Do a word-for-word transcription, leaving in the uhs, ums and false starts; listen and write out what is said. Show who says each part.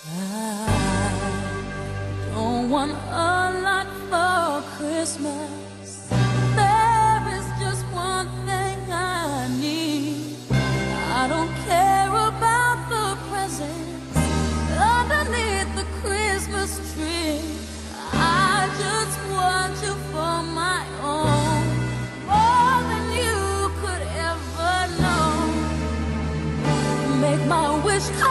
Speaker 1: I don't want a lot for Christmas. There is just one thing I need. I don't care about the presents underneath the Christmas tree. I just want you for my own, more than you could ever know. Make my wish come